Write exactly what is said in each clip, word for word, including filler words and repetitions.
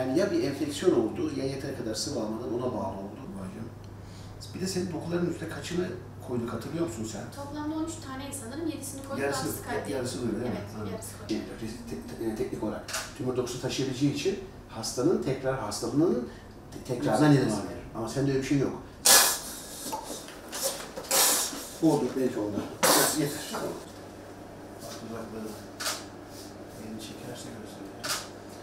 Yani ya bir enfeksiyon oldu ya yeter kadar sıvı almadan ona bağlı oldu. Bir de senin dokuların üstüne kaçını koyduk hatırlıyor musun sen? Toplamda on üç tane sanırım, yedisini koyduk. Yarısı, yarısı öyle değil mi? Evet, yarısı koyduk. Te, te, teknik olarak tümör dokusu taşıyabileceği için hastanın tekrar hastalığının tekrardan neden alır. Ama sende öyle bir şey yok. Oldu belki oldu. Yeter. Bak uzakları. Elini çekerse gösteriyor.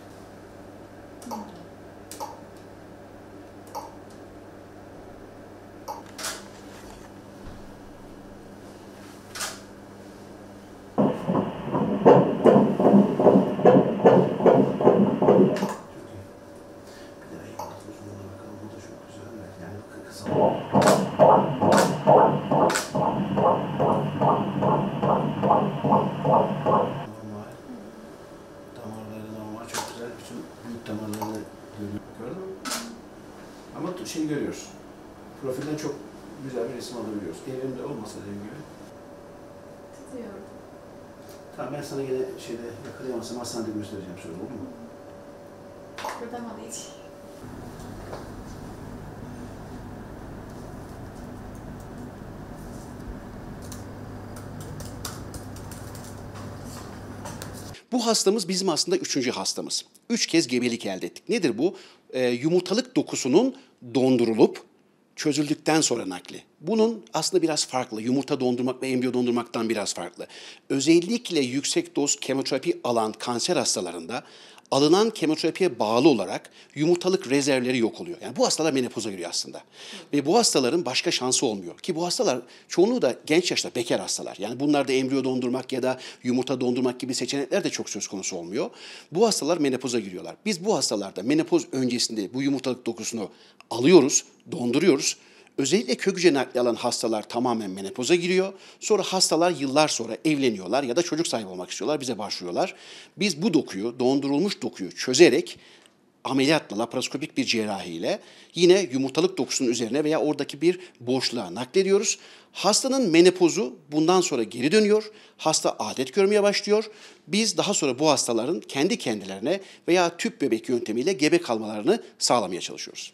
Damarlarını gördün mü? Ama şey görüyoruz. Profilden çok güzel bir resim alabiliyoruz. Evrimde olmasa dediğim gibi. Tutuyorum. Tamam ben sana yine şeyde yakalayamazsam hastanede göstereceğim sonra olur mu? Kıpırdamadı hiç. Bu hastamız bizim aslında üçüncü hastamız. Üç kez gebelik elde ettik. Nedir bu? Ee, yumurtalık dokusunun dondurulup çözüldükten sonra nakli. Bunun aslında biraz farklı. Yumurta dondurmak ve embriyo dondurmaktan biraz farklı. Özellikle yüksek doz kemoterapi alan kanser hastalarında alınan kemoterapiye bağlı olarak yumurtalık rezervleri yok oluyor. Yani bu hastalar menopoza giriyor aslında. Hı. Ve bu hastaların başka şansı olmuyor. Ki bu hastalar çoğunluğu da genç yaşta bekar hastalar. Yani bunlarda embriyo dondurmak ya da yumurta dondurmak gibi seçenekler de çok söz konusu olmuyor. Bu hastalar menopoza giriyorlar. Biz bu hastalarda menopoz öncesinde bu yumurtalık dokusunu alıyoruz, donduruyoruz. Özellikle kök hücre nakli alan hastalar tamamen menopoza giriyor. Sonra hastalar yıllar sonra evleniyorlar ya da çocuk sahibi olmak istiyorlar, bize başvuruyorlar. Biz bu dokuyu, dondurulmuş dokuyu çözerek ameliyatla, laparoskopik bir cerrahiyle yine yumurtalık dokusunun üzerine veya oradaki bir boşluğa naklediyoruz. Hastanın menopozu bundan sonra geri dönüyor. Hasta adet görmeye başlıyor. Biz daha sonra bu hastaların kendi kendilerine veya tüp bebek yöntemiyle gebe kalmalarını sağlamaya çalışıyoruz.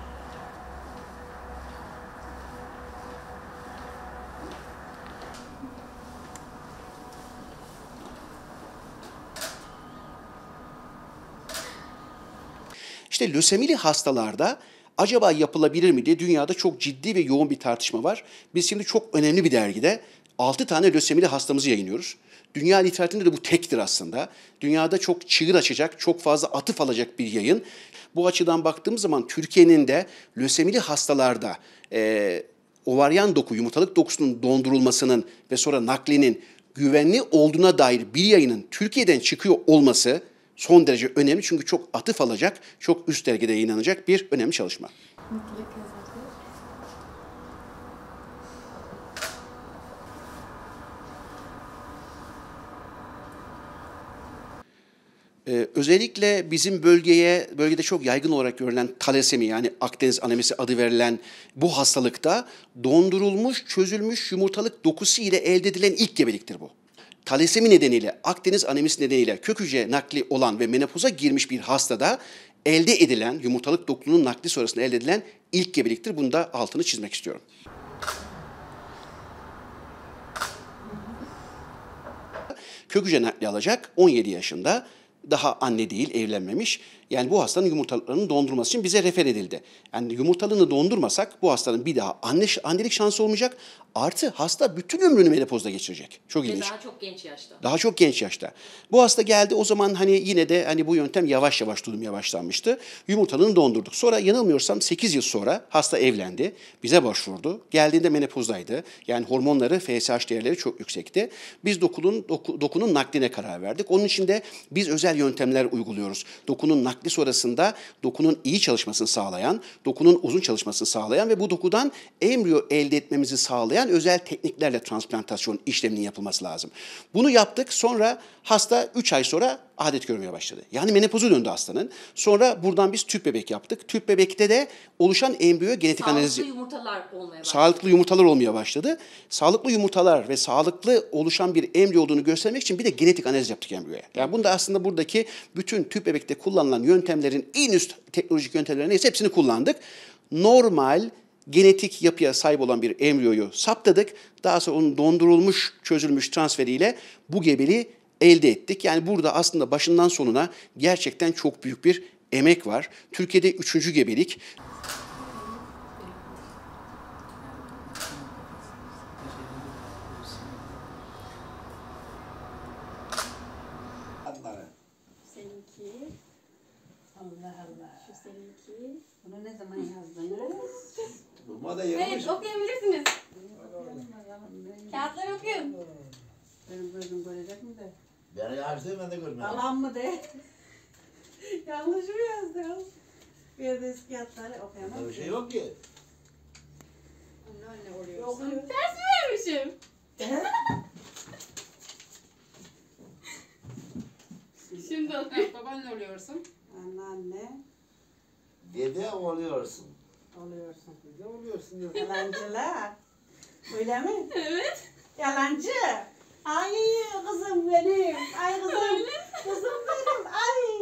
İşte lösemili hastalarda acaba yapılabilir mi diye dünyada çok ciddi ve yoğun bir tartışma var. Biz şimdi çok önemli bir dergide altı tane lösemili hastamızı yayınlıyoruz. Dünya literatüründe de bu tektir aslında. Dünyada çok çığır açacak, çok fazla atıf alacak bir yayın. Bu açıdan baktığımız zaman Türkiye'nin de lösemili hastalarda e, ovaryan doku, yumurtalık dokusunun dondurulmasının ve sonra naklinin güvenli olduğuna dair bir yayının Türkiye'den çıkıyor olması son derece önemli çünkü çok atıf alacak, çok üst dergide yayınlanacak bir önemli çalışma. Mutluluk yazarı. Ee, özellikle bizim bölgeye, bölgede çok yaygın olarak görülen talasemi yani Akdeniz anemisi adı verilen bu hastalıkta dondurulmuş, çözülmüş yumurtalık dokusu ile elde edilen ilk gebeliktir bu. Talasemi nedeniyle, Akdeniz anemisi nedeniyle kök hücre nakli olan ve menopoza girmiş bir hastada elde edilen, yumurtalık dokunun nakli sonrasında elde edilen ilk gebeliktir. Bunu da altını çizmek istiyorum. Kök hücre nakli alacak, on yedi yaşında. Daha anne değil, evlenmemiş. Yani bu hastanın yumurtalıklarını dondurması için bize refer edildi. Yani yumurtalığını dondurmasak bu hastanın bir daha anne, annelik şansı olmayacak. Artı hasta bütün ömrünü menopozda geçirecek. Çok Ve ilginç. daha çok genç yaşta. Daha çok genç yaşta. Bu hasta geldi o zaman hani yine de hani bu yöntem yavaş yavaş duymaya başlanmıştı. Yumurtalığını dondurduk. Sonra yanılmıyorsam sekiz yıl sonra hasta evlendi. Bize başvurdu. Geldiğinde menopozdaydı. Yani hormonları, F S H değerleri çok yüksekti. Biz dokunun, doku, dokunun nakline karar verdik. Onun için de biz özel yöntemler uyguluyoruz. Dokunun nakli sonrasında dokunun iyi çalışmasını sağlayan, dokunun uzun çalışmasını sağlayan ve bu dokudan embriyo elde etmemizi sağlayan özel tekniklerle transplantasyon işleminin yapılması lazım. Bunu yaptık. Sonra hasta üç ay sonra adet görmeye başladı. Yani menopozu döndü hastanın. Sonra buradan biz tüp bebek yaptık. Tüp bebekte de oluşan embriyo genetik Sağlıklı analizi... yumurtalar olmaya başladı. Sağlıklı yumurtalar olmaya başladı. Sağlıklı yumurtalar ve sağlıklı oluşan bir embriyo olduğunu göstermek için bir de genetik analiz yaptık embriyoya. Yani bunda aslında buradaki bütün tüp bebekte kullanılan yöntemlerin en üst teknolojik yöntemlerin neyse hepsini kullandık. Normal genetik yapıya sahip olan bir embriyoyu saptadık. Daha sonra onun dondurulmuş, çözülmüş transferiyle bu gebeliği elde ettik. Yani burada aslında başından sonuna gerçekten çok büyük bir emek var. Türkiye'de üçüncü gebelik. Seninki. Allah Allah. Şu seninki. Bunu ne zaman yazdınız? Durma da yemiş. Evet okuyabilirsiniz. Kağıtları okuyun. Benim gözüm görecek mi de? Beni yazdı ben de görmedim. Alan mı de? Yanlış mı yazdım? Bir de eski kağıtları okuyamam. Öyle bir şey yok ki. Anne oluyor. Yok. Ters mi vermişim? Şimdi oku. Babaanne oluyorsun. Anneanne Dede oluyorsun. oluyorsun. Ne oluyorsun ya? Yalancılar. Öyle mi? Evet. Yalancı. Ay kızım benim. Ay kızım. Kızım benim. Ay